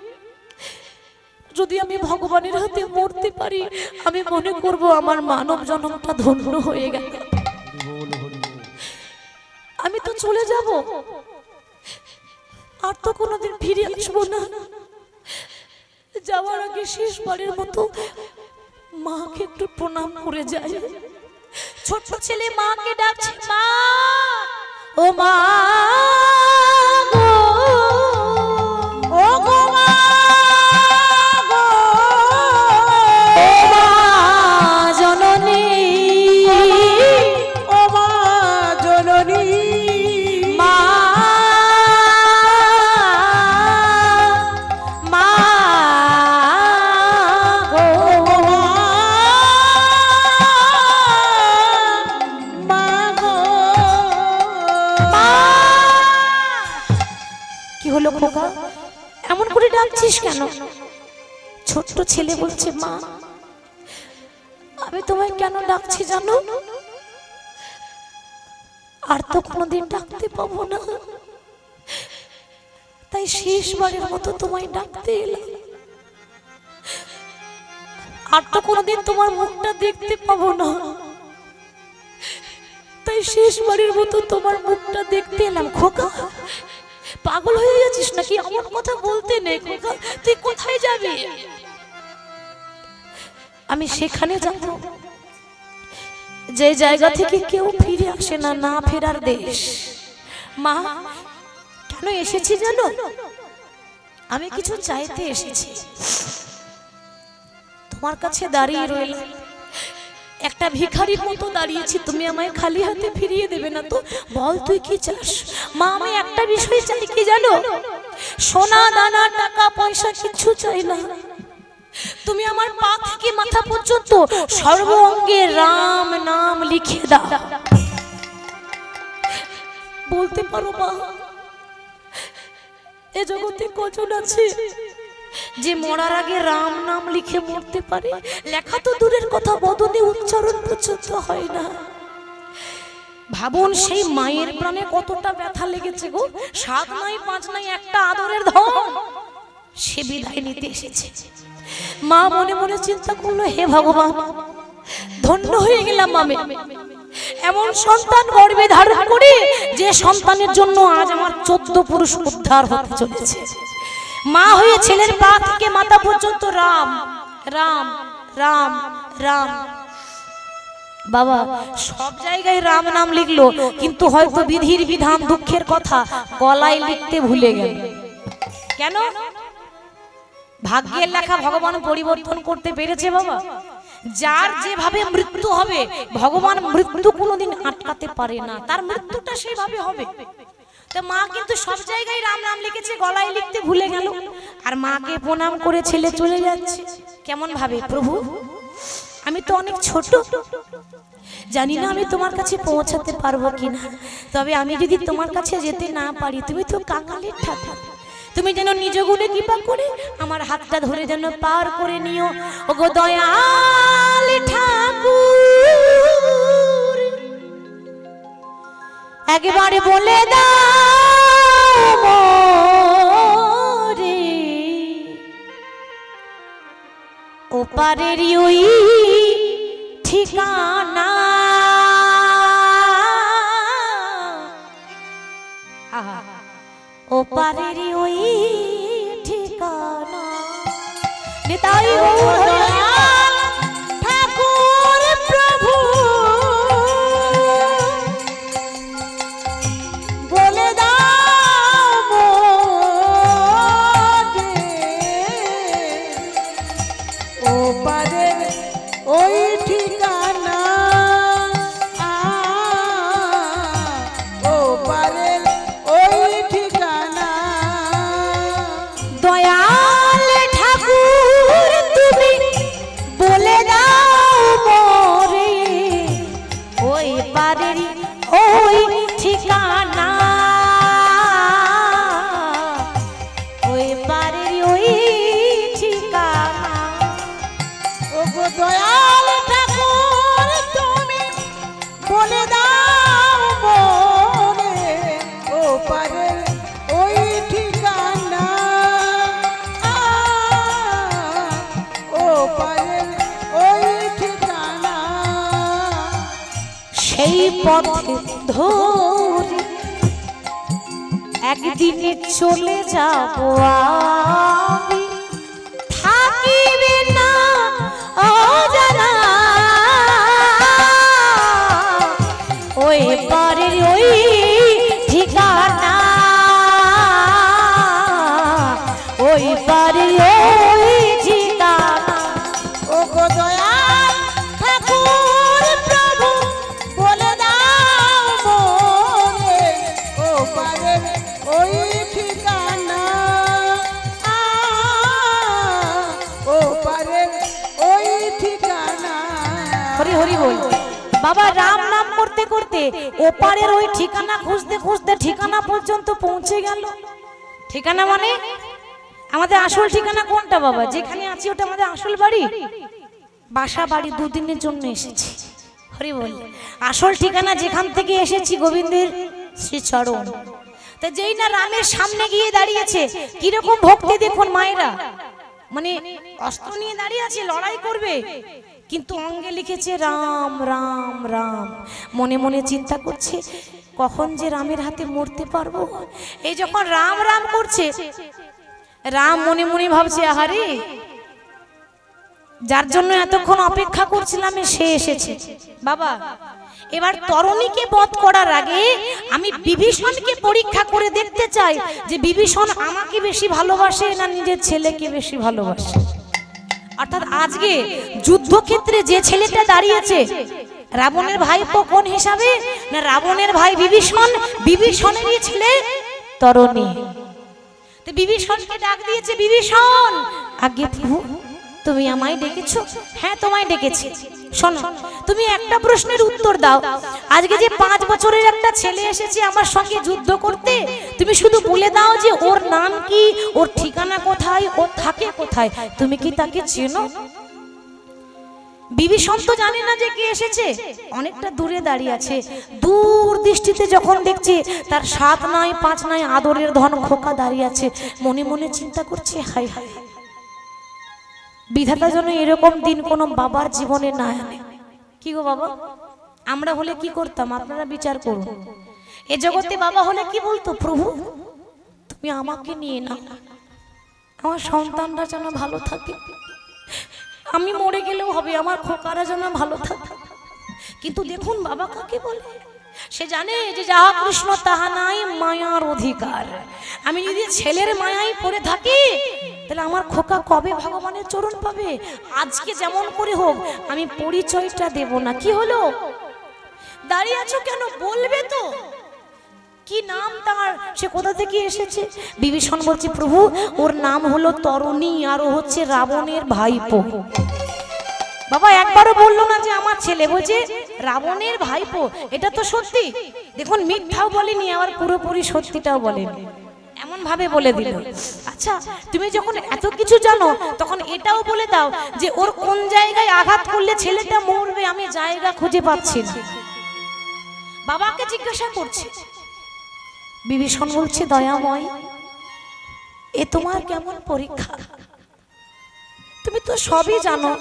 যদি আমি ভগবানের হাতে মরতে পারি। আমি মনে করব আমার মানব জন্মটা ধন্য হয়ে গেল। আমি তো চলে যাব, আর তো কোনোদিন ফিরে আসবো না। যাওয়ার আগে শেষবারের মতো মাকে একটু প্রণাম করে যাই। ছোট্ট ছেলে মাকে ডাকছে, মা ও মা গো, ও গো মা গো, ও মা জননী, ও মা জননী, মা মা গো, মা গো, মা। কি হলো খোকা, এমন করে ডাকছিস কেন? ছোট্ট ছেলে বলছে, মা আমি তোমায় কেন ডাকছি জানো? আর তো কোনোদিন ডাকতে পাবো না, তাই শেষবারের মতো তোমায় ডাকতে এলাম। আর তো কোনোদিন তোমার মুখটা দেখতে পাবো না, তাই শেষবারের মতো তোমার মুখটা দেখতে এলাম। খোকা পাগল হয়ে যাচ্ছিস নাকি? আমার কথা বলতে নেই খোকা, তুই কোথায় যাবি? আমি সেখানে যাব যে জায়গা থেকে কেউ ফিরে আসে না, না ফেরার দেশ। মা কেন এসেছি জানো? আমি কিছু চাইতে এসেছি। তোমার কাছে দাঁড়িয়ে রইলাম, একটা ভিখারির মতো দাঁড়িয়েছি, তুমি আমায় খালি হাতে ফিরিয়ে দেবে না তো? বল তুই কি চাস? মা আমি একটা বিষয় চাই, কি জানো? সোনা দানা টাকা পয়সা কিছু চাই না, তুমি আমার পা থেকে মাথা পর্যন্ত সর্ব অঙ্গে রাম নাম লিখে দাও। বলতে পারো মা, এ জগতে কজন আছে যে মরার আগে রাম নাম লিখে মরতে পারে? লেখা তো দূরের কথা, বদনে উচ্চারণ পর্যন্ত হয় না। ভাবুন সেই মায়ের প্রাণে কতটা ব্যথা লেগেছে গো। 7 নাই 5 নাই, একটা আদরের ধন সে বিদায় নিতে এসেছে। মা মনে মনে চিন্তা করলো, হে ভগবান ধন্য হয়ে গেলাম আমি, এমন সন্তান গর্ভে ধারণ করে যে সন্তানের জন্য আজ আমার 14 পুরুষ উদ্ধার হতে চলেছে। মা হয়ে ছেলের পা থেকে মাথা পর্যন্ত রাম রাম রাম রাম। বাবা সব জায়গায় রাম নাম লিখলো, কিন্তু হয়তো বিধির বিধান দুঃখের কথা গলায় লিখতে ভুলে গেল। কেন? ভাগ্যের লেখা ভগবান পরিবর্তন করতে পেরেছে বাবা। যার যেভাবে মৃত্যু হবে ভগবান মৃত্যু কোনোদিন আটকাতে পারে না, তার মৃত্যুটা সেইভাবে হবে। তো মা কিন্তু সব জায়গায় রাম নাম লিখেছে, গলায় লিখতে ভুলে গেল। আর মাকে প্রণাম করে ছেলে চলে যাচ্ছে। কেমন ভাবে, প্রভু আমি তো অনেক ছোট, জানি না আমি তোমার কাছে পৌঁছাতে পারবো কিনা, তবে আমি যদি তোমার কাছে যেতে না পারি, তুমি তো কাঙালের ঠাকুর, তুমি যেন নিজ গুণে কৃপা করে আমার হাতটা ধরে যেন পার করে নিও। ওগো দয়াল ঠাকুর একবারে বলে দাও রে, ওপারের ওই ঠিকানা। ওপারের ওই ঠিকানা। নিতাই গৌর দয়াল ঠাকুর প্রভু বলে দাও মোরে, ওপারের ওই ঠিকানা, ওপারের ওই ঠিকানা। দয়াল ঠাকুর তুমি বলে দাও মোরে, ওই পারের ওই ঠিকানা, ওই পারের ওই ঠিকানা। ওগো দয়াল ঠাকুর তুমি বলে দাও মোরে, ওপারের ওই ঠিকানা, ওপারের ওই ঠিকানা। সেই পথে ধরে একদিনে চলে যাব আমি, থাকিবে না অজানা ওই পারের ওই ঠিকানা, ওই পারের ওই ঠিকানা। ওগো দয়াল ঠাকুর প্রভু বলে দাও মোরে, ওপারের ওই ঠিকানা, ওপারের ওই ঠিকানা। হরি হরি বল। বাবা রাম নাম করতে করতে ওপারের ওই ঠিকানা খুঁজতে খুঁজতে ঠিকানা পর্যন্ত পৌঁছে গেল। ঠিকানা মানে আমাদের আসল ঠিকানা কোনটা বাবা? যেখানে আছি ওটা আমাদের আসল বাড়ি? বাসা বাড়ি দুদিনের জন্য এসেছি। হরি বল। আসল ঠিকানা যেখান থেকে এসেছি গোবিন্দের শ্রীচরণ। তা যেই না রামের সামনে গিয়ে দাঁড়িয়েছে, কিরকম ভক্তি দেখুন মায়েরা, মানে অস্ত্র নিয়ে দাঁড়িয়ে আছে, লড়াই করবে, কিন্তু অঙ্গে লিখেছে রাম রাম রাম। মনে মনে চিন্তা করছে কখন যে রামের হাতে মরতে পারবো। এই যখন রাম রাম করছে, রাম মনে মনে ভাবছে আহারে যার জন্য এতক্ষণ অপেক্ষা করছিলাম সে এসেছে। বাবা এবার তরুণীকে বধ করার আগে আমি বিভীষণকে পরীক্ষা করে দেখতে চাই যে বিভীষণ আমাকে বেশি ভালোবাসে না নিজের ছেলেকে বেশি ভালোবাসে। অর্থাৎ আজকে যুদ্ধক্ষেত্রে যে ছেলেটা দাঁড়িয়েছে রাবণের ভাইপো কোন হিসাবে? না রাবণের ভাই বিভীষণ, বিভীষণেরই ছেলে তরুণী। তো বিভীষণকে ডাক দিয়েছে, বিভীষণ আগে প্রভু তুমি আমায় ডেকেছো? হ্যাঁ তোমায় ডেকেছি। শোনো তুমি একটা প্রশ্নের উত্তর দাও, আজকে যে 5 বছরের একটা ছেলে এসেছে আমার সঙ্গে যুদ্ধ করতে, তুমি শুধু বলে দাও যে ওর নাম কি, ওর ঠিকানা কোথায়, ও থাকে কোথায়, তুমি কি তাকে চেনো? বিভীষণ তো জানে না যে কে এসেছে, অনেকটা দূরে দাঁড়িয়ে আছে। দূর দৃষ্টিতে যখন দেখছে তার 7 নয় 5 নয় আদরের ধন খোকা দাঁড়িয়ে আছে, মনে মনে চিন্তা করছে হাই হাই বিধাতা যেন এরকম দিন কোনো বাবার জীবনে না আনে। কি গো বাবা আমরা হলে কি করতাম আপনারা বিচার করুন। এ জগতে বাবা হলে কি বলতো, প্রভু তুমি আমাকে নিয়ে নাও, আমার সন্তানরা যেন ভালো থাকে, আমি মরে গেলেও হবে, আমার খোকারা যেন ভালো থাকে। কিন্তু দেখুন বাবা কাকে বলে, সে জানে যে যাহা কৃষ্ণ তাহা নাই মায়ার অধিকার। আমি যদি ছেলের মায়ায় পড়ে থাকি তাহলে আমার খোকা কবে ভগবানের চরণ পাবে? আজকে যেমন করে হোক আমি পরিচয়টা দেব না। কি হলো, দাঁড়িয়ে আছো কেন, বলবে তো কি নাম তার, সে কোথা থেকে এসেছে? বিভীষণ বলছে প্রভু ওর নাম হলো তরুণী, আর ও হচ্ছে রাবণের ভাইপো। বাবা একবারও বললো না যে আমার ছেলে, বলছে রাবণের ভাইপো। এটা তো সত্যি, দেখুন মিথ্যাও বলেনি আবার পুরোপুরি সত্যিটাও বলেনি, এমন ভাবে বলে দিল। আচ্ছা তুমি যখন এত কিছু জানো তখন এটাও বলে দাও যে ওর কোন জায়গায় আঘাত করলে ছেলেটা মরবে, আমি জায়গা খুঁজে পাচ্ছি না। বাবাকে জিজ্ঞাসা করছে। বিভীষণ বলছে দয়াময় এ তোমার কেমন পরীক্ষা, তুমি তো সবই জানো,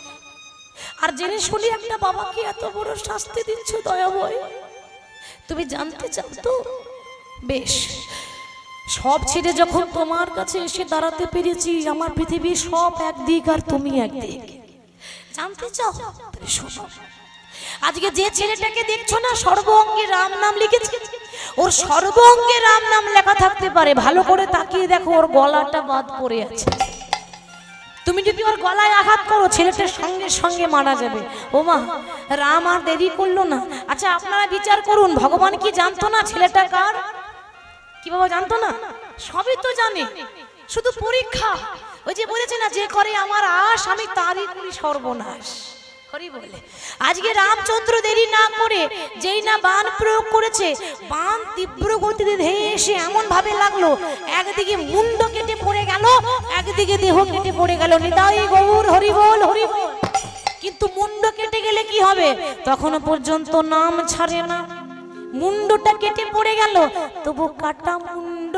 আর জেনে শুনি একটা বাবাকে এত বড় শাস্তি দিচ্ছ দয়াময়, তুমি জানতে চাও তো? বেশ, সব ছেড়ে যখন তোমার কাছে এসে দাঁড়াতে পেরেছি, আমার পৃথিবীর সব একদিক আর তুমি একদিক, জানতে চাও? শোনো, আজকে যে ছেলেটাকে দেখছো না সর্ব অঙ্গে রাম নাম লিখেছে, ওর সর্ব অঙ্গে রাম নাম লেখা থাকতে পারে, ভালো করে তাকিয়ে দেখো ওর গলাটা বাদ পড়ে আছে। তুমি যদি ওর গলায় আঘাত করো ছেলেটার সঙ্গে সঙ্গে মারা যাবে। ও মা, রাম আর দেরি করলো না। আচ্ছা আপনারা বিচার করুন, ভগবান কি জানতো না ছেলেটা কার? কি বাবা জানতো না? সবই তো জানে, শুধু পরীক্ষা। ওই যে বলেছে না, যে করে আমার আশ আমি তারই করি সর্বনাশ। হরি বলে আজকে রামচন্দ্র দেরি না করে যেই না বাণ প্রয়োগ করেছে, বাণ তীব্র গতিতে ধেয়ে এসে এমন ভাবে লাগলো একদিকে মুন্ড কেটে পড়ে গেল, একদিকে দেহ কেটে পড়ে গেল। নিতাই গৌর হরি বল হরি বল। কিন্তু মুন্ড কেটে গেলে কি হবে? তখনও পর্যন্ত নাম ছাড়ে না। মুন্ডটা কেটে পড়ে গেল, তবু কাটা মুন্ড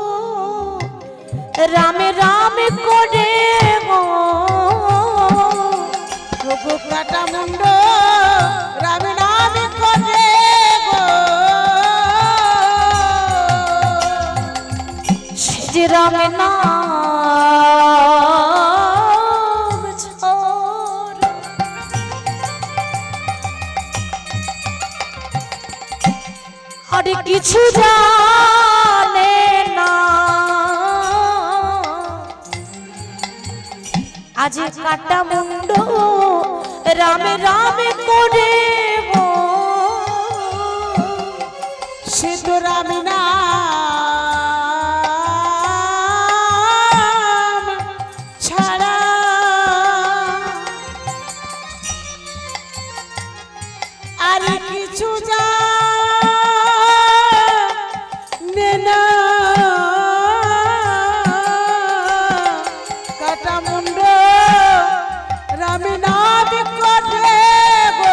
রামে রামে করে গো, তবু কাটা মুন্ড রামে রামে করে গো, সে যে রামে নাম ছাড়। আরে কিছু জানে না, আজ কাটা মুন্ড রামে রামে করে গো, সে তো রামে নাম ছাড়া আর কিছু জানে না। কাটা মুন্ড রামে নাম করে গো,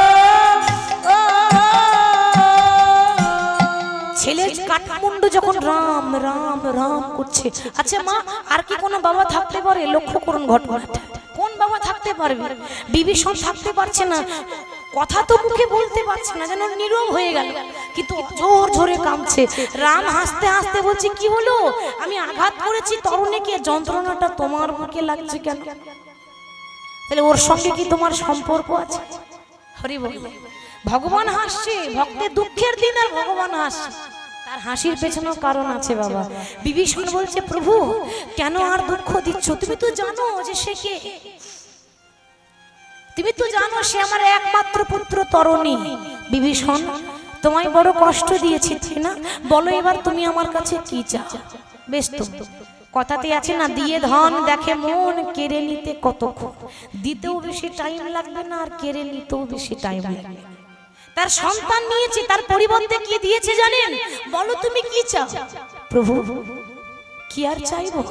ছেলের কাঠমুন্ডু যখন রাম রাম রাম করছে। আচ্ছা মা, আর কি কোনো বাবা থাকতে পারে? লক্ষ্য করুন ঘটনাটা, কোন বাবা থাকতে পারবে? বিভীষণ থাকতে পারছে না, কথা তো মুখে বলতে পারছে না, যেন নীরব হয়ে গেল, কিন্তু জোর জোরে কাঁদছে। রাম হাসতে হাসতে বলছে কি হলো, আমি আঘাত করেছি তরুণীকে, যন্ত্রণাটা তোমার বুকে লাগছে কেন? তাহলে ওর সঙ্গে কি তোমার সম্পর্ক আছে? হরি বল। ভগবান হাসছে, ভক্তের দুঃখের দিন আর ভগবান হাসছে, তার হাসির পেছনেও কারণ আছে বাবা। বিভীষণ বলছে প্রভু কেন আর দুঃখ দিচ্ছ? তুমি তো জানো যে সে কে, তুমি তো জানো সে আমার একমাত্র পুত্র তরুণী। বিভীষণ তোমায় বড় কষ্ট দিয়েছি তাই না? বলো এবার তুমি আমার কাছে কি চাও? বেশ, তো কথাতে আছে না, দিয়ে ধন দেখে মন, কেড়ে নিতে কতক্ষণ। দিতেও বেশি টাইম লাগবে না, আর কেড়ে নিতেও বেশি টাইম লাগবে। তার সন্তান নিয়েছে, তার পরিবর্তে কি দিয়েছে জানেন? বলো তুমি কি চাও? প্রভু কি আর চাইবো,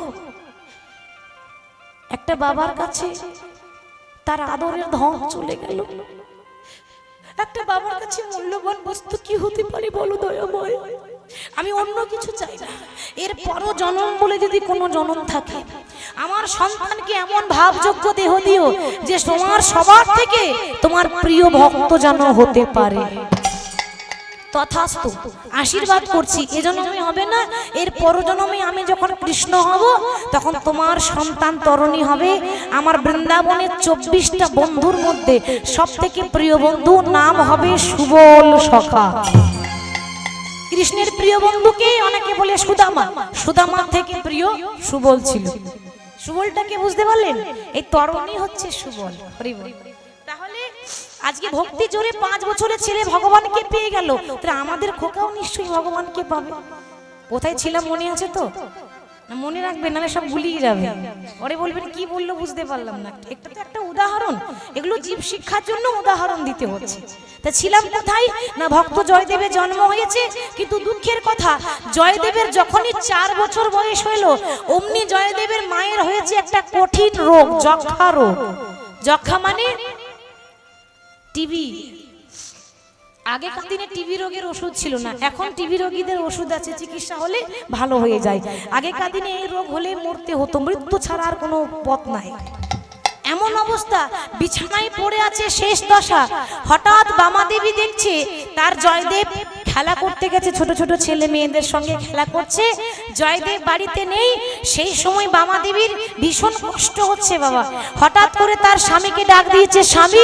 একটা বাবার কাছে তার আদরের ধন চলে গেল। একটা বাবার কাছে মূল্যবান বস্তু কি হতে পারে বলো দয়াময়? আমি অন্য কিছু চাই না, এর পরও জন্ম বলে যদি কোনো জন্ম থাকে আমার সন্তানকে এমন ভাবযোগ্য দেহ দিও যে তোমার সবার থেকে তোমার প্রিয় ভক্ত যেন হতে পারে। তথাস্তু, আশীর্বাদ করছি। এজন্যই হবে না, এর পরজন্মে আমি যখন কৃষ্ণ হব তখন তোমার সন্তান তরুণী হবে। আমার বৃন্দাবনের 24টা বন্ধুর মধ্যে সব থেকে প্রিয় বন্ধু নাম হবে সুবল সখা। কৃষ্ণের প্রিয় বন্ধুকে অনেকে বলে সুদামা, সুদামা থেকে প্রিয় সুবল ছিল। সুবলটাকে বুঝতে পারলেন? এই তরুণী হচ্ছে সুবল। হরি বল। তাহলে আজকে ভক্তি জোরে 5 বছরের ছেলে ভগবানকে পেয়ে গেল, তাহলে আমাদের খোকাও নিশ্চয়ই ভগবানকে পাবে। কোথায় ছিলাম মনে আছে তো? মনে রাখবেন, নাহলে সব ভুলিয়ে যাবে। ওরে বলবেন কি বললো বুঝতে পারলাম না। একটা তো একটা উদাহরণ, এগুলো জীব শিক্ষার জন্য উদাহরণ দিতে হচ্ছে। তা ছিলাম কোথায় না, ভক্ত জয়দেবের জন্ম হয়েছে। কিন্তু দুঃখের কথা, জয়দেবের যখনই 4 বছর বয়স হলো অমনি জয়দেবের মায়ের হয়েছে একটা কঠিন রোগ, যক্ষা রোগ। যক্ষা মানে টিবি। আগেকার দিনে টিবি রোগের ওষুধ ছিল না, এখন টিবি রোগীদের ওষুধ আছে, চিকিৎসা হলে ভালো হয়ে যায়। আগেকার দিনে এই রোগ হলে মরতে হতো, মৃত্যু ছাড়া আর কোনো পথ নাই। এমন অবস্থা, বিছানায় পড়ে আছে, শেষ দশা। হঠাৎ বামাদেবী দেখছে তার জয়দেব খেলা করতে গেছে, ছোট ছোট ছেলে মেয়েদের সঙ্গে খেলা করছে, জয়দেব বাড়িতে নেই। সেই সময় বামাদেবীর ভীষণ কষ্ট হচ্ছে বাবা। হঠাৎ করে তার স্বামীকে ডাক দিয়েছে, স্বামী।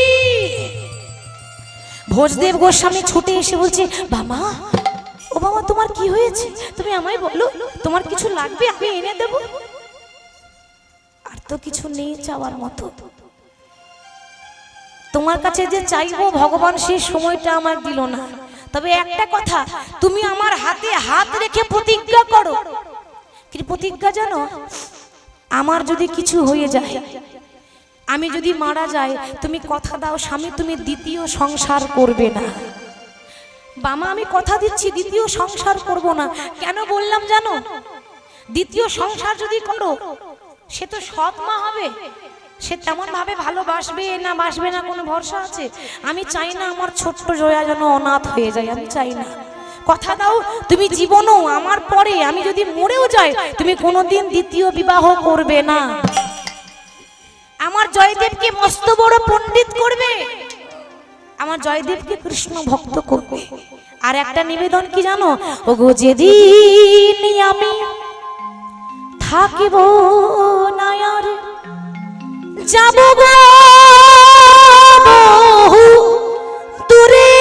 ভোজদেব গোস্বামী ছুটে এসে বলছে, বাবা, ও বাবা তোমার কি হয়েছে? তুমি আমায় বলো, তোমার কিছু লাগবে আমি এনে দেব। আর তো কিছু নেই চাওয়ার মতো, তোমার কাছে যে চাইবো ভগবান সেই সময়টা আমার দিল না। তবে একটা কথা, তুমি আমার হাতে হাত রেখে প্রতিজ্ঞা করো। কি প্রতিজ্ঞা জানো? আমার যদি কিছু হয়ে যায়, আমি যদি মারা যাই, তুমি কথা দাও স্বামী তুমি দ্বিতীয় সংসার করবে না। বামা আমি কথা দিচ্ছি দ্বিতীয় সংসার করব না। কেন বললাম জানো? দ্বিতীয় সংসার যদি করো সে তো সৎ মা হবে, সে তেমন ভাবে ভালোবাসবে না বাসবে না কোনো ভরসা আছে? আমি চাই না আমার ছোট্ট জয়া যেন অনাথ হয়ে যায়, আমি চাই না। কথা দাও তুমি জীবনও আমার পরে আমি যদি মরেও যাই তুমি কোনোদিন দ্বিতীয় বিবাহ করবে না। আমার জয়দেবকে মস্ত বড় পণ্ডিত করবে, আমার জয়দেবকে কৃষ্ণ ভক্ত করবে। আর একটা নিবেদন কি জানো? ওগো যেদিন আমি থাকিব না আর যাব গো বহু দূরে,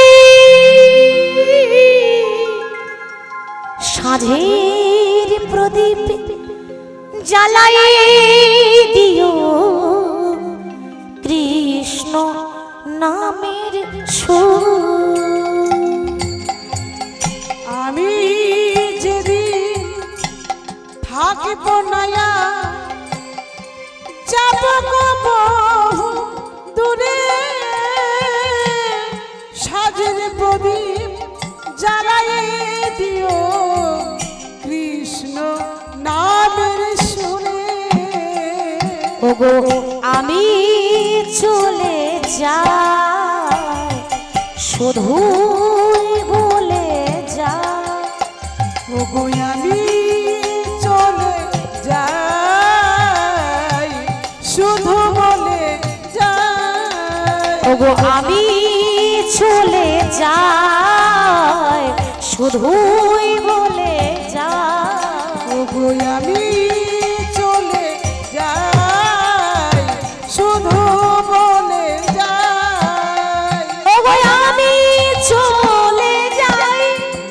সাঁঝের প্রদীপ জ্বালাই দিও কৃষ্ণ নামের সুর। আমি যেদিন থাকিব না যাব গো বহু দূরে, সাজের প্রদীপ জ্বালাইয়ে দিও কৃষ্ণ নামের সুরে। ওগো আমি চলে যাই শুধুই বলে যাই, ওগো আমি চলে যাই শুধু বলে যাই। ওগো আমি চলে যাই শুধুই বলে যাই, ওগো আমি চলে যাই শুধু বলে যাই। ওগো আমি চলে যাই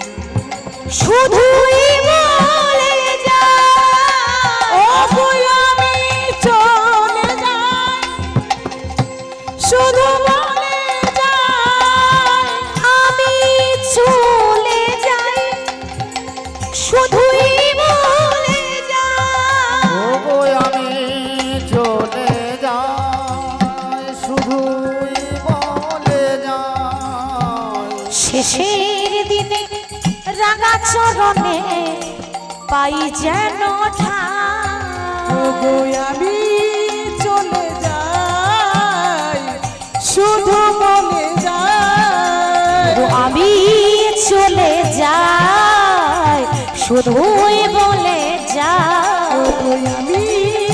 শুধুই বলে যাই, ওগো আমি চলে যাই শুধু বলে যাই। আমি চলে যাই শুধুই বলে যাই, ওগো আমি চলে যাই শুধুই বলে যাই। শেষের দিনে রাঙা চরণে পাই যেন ঠাঁই, ওগো আমি চলে যাই শুধু বলে যাই। ও আমি চলে যাই শুধুই বলে যাই, ওগো আমি